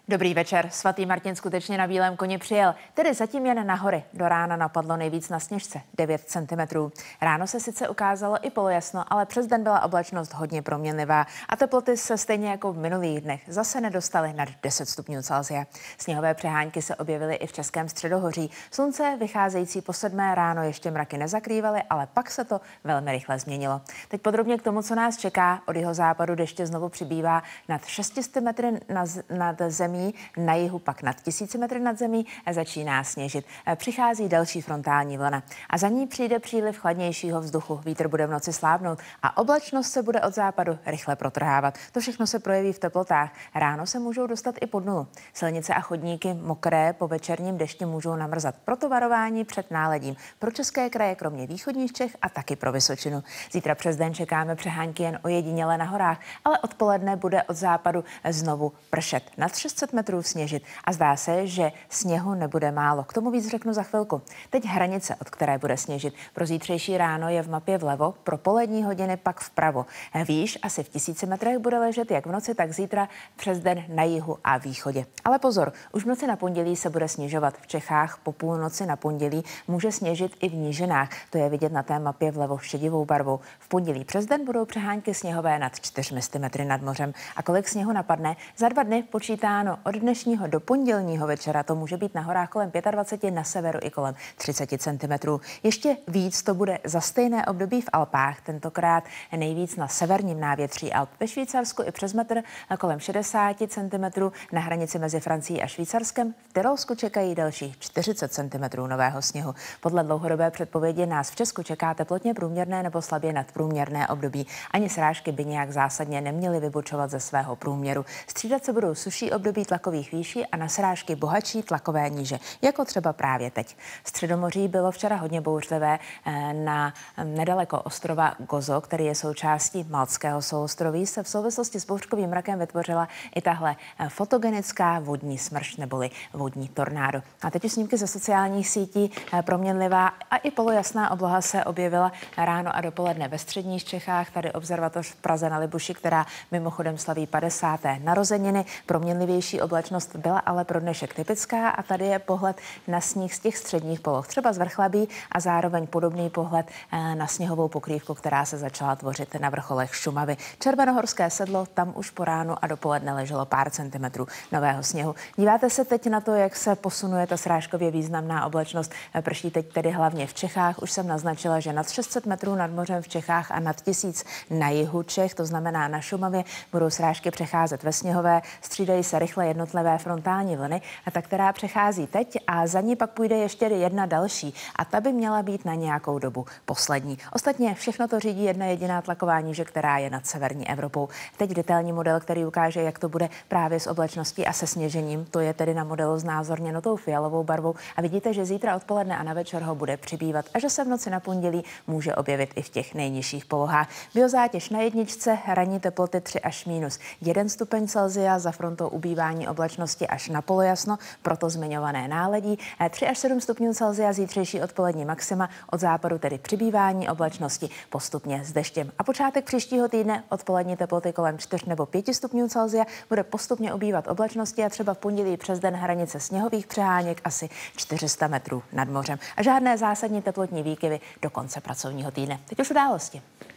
Dobrý večer. Svatý Martin skutečně na bílém koni přijel, tedy zatím jen na hory. Do rána napadlo nejvíc na Sněžce, 9 cm. Ráno se sice ukázalo i polojasno, ale přes den byla oblačnost hodně proměnlivá a teploty se stejně jako v minulých dnech zase nedostaly nad 10 stupňů Celsia. Sněhové přehánky se objevily i v Českém středohoří. Slunce vycházející po 7 ráno ještě mraky nezakrývaly, ale pak se to velmi rychle změnilo. Teď podrobně k tomu, co nás čeká. Od jihozápadu deště znovu přibývá nad 600 metry nad zemí. Na jihu pak nad 1000 metry nad zemí začíná sněžit. Přichází další frontální vlna a za ní přijde příliv chladnějšího vzduchu. Vítr bude v noci slábnout a oblačnost se bude od západu rychle protrhávat. To všechno se projeví v teplotách. Ráno se můžou dostat i pod nulu. Silnice a chodníky mokré po večerním dešti můžou namrzat. Proto varování před náledím pro české kraje, kromě východních Čech a taky pro Vysočinu. Zítra přes den čekáme přehánky jen ojediněle na horách, ale odpoledne bude od západu znovu pršet. Nad 600 metrů sněžit a zdá se, že sněhu nebude málo. K tomu víc řeknu za chvilku. Teď hranice, od které bude sněžit. Pro zítřejší ráno je v mapě vlevo, pro polední hodiny pak vpravo. Výš asi v 1000 metrech bude ležet jak v noci, tak zítra přes den na jihu a východě. Ale pozor, už v noci na pondělí se bude snižovat. V Čechách po půlnoci na pondělí může sněžit i v nížinách. To je vidět na té mapě vlevo šedivou barvou. V pondělí přes den budou přehánky sněhové nad 400 metry nad mořem. A kolik sněhu napadne? Za 2 dny počítáno od dnešního do pondělního večera to může být na horách kolem 25, na severu i kolem 30 cm. Ještě víc to bude za stejné období v Alpách, tentokrát nejvíc na severním návětří Alp. Ve Švýcarsku i přes metr kolem 60 cm, na hranici mezi Francií a Švýcarskem. V Tyrolsku čekají dalších 40 cm nového sněhu. Podle dlouhodobé předpovědi nás v Česku čeká teplotně průměrné nebo slabě nadprůměrné období. Ani srážky by nějak zásadně neměly vybočovat ze svého průměru. Střídat se budou suší období tlakových výší a na srážky bohatší tlakové níže, jako třeba právě teď. Středomoří bylo včera hodně bouřlivé na nedaleko ostrova Gozo, který je součástí Maltského souostroví, se v souvislosti s bouřkovým mrakem vytvořila i tahle fotogenická vodní smršť neboli vodní tornádo. A teď už snímky ze sociálních sítí. Proměnlivá a i polojasná obloha se objevila ráno a dopoledne ve středních Čechách. Tady observatoř v Praze na Libuši, která mimochodem slaví 50. narozeniny. Proměnlivější oblačnost byla ale pro dnešek typická a tady je pohled na sníh z těch středních poloh, třeba z Vrchlabí a zároveň podobný pohled na sněhovou pokrývku, která se začala tvořit na vrcholech Šumavy. Červenohorské sedlo, tam už po ránu a dopoledne leželo pár centimetrů nového sněhu. Díváte se teď na to, jak se posunuje ta srážkově významná oblačnost. Prší teď tedy hlavně v Čechách. Už jsem naznačila, že nad 600 metrů nad mořem v Čechách a nad 1000 na jihu Čech, to znamená na Šumavě, budou srážky přecházet ve sněhové. Střídají se rychle jednotlivé frontální vlny, a ta, která přechází teď a za ní pak půjde ještě jedna další a ta by měla být na nějakou dobu poslední. Ostatně všechno to řídí jedna jediná tlaková níže, která je nad severní Evropou. Teď detailní model, který ukáže, jak to bude právě s oblačností a se sněžením. To je tedy na modelu znázorněno tou fialovou barvou a vidíte, že zítra odpoledne a na večer ho bude přibývat a že se v noci na pondělí může objevit i v těch nejnižších polohách. Biozátěž na jedničce, ranní teploty 3 až -1 stupeň Celsia, za frontou ubývání oblačnosti až na polojasno, proto zmiňované náledí. 3 až 7 stupňů Celsia zítřejší odpolední maxima, od západu tedy přibývání oblačnosti postupně s deštěm. A počátek příštího týdne odpolední teploty kolem 4 nebo 5 stupňů Celsia, bude postupně ubývat oblačnosti a třeba v pondělí přes den hranice sněhových přeháněk asi 400 metrů nad mořem. A žádné zásadní teplotní výkyvy do konce pracovního týdne. Teď už události.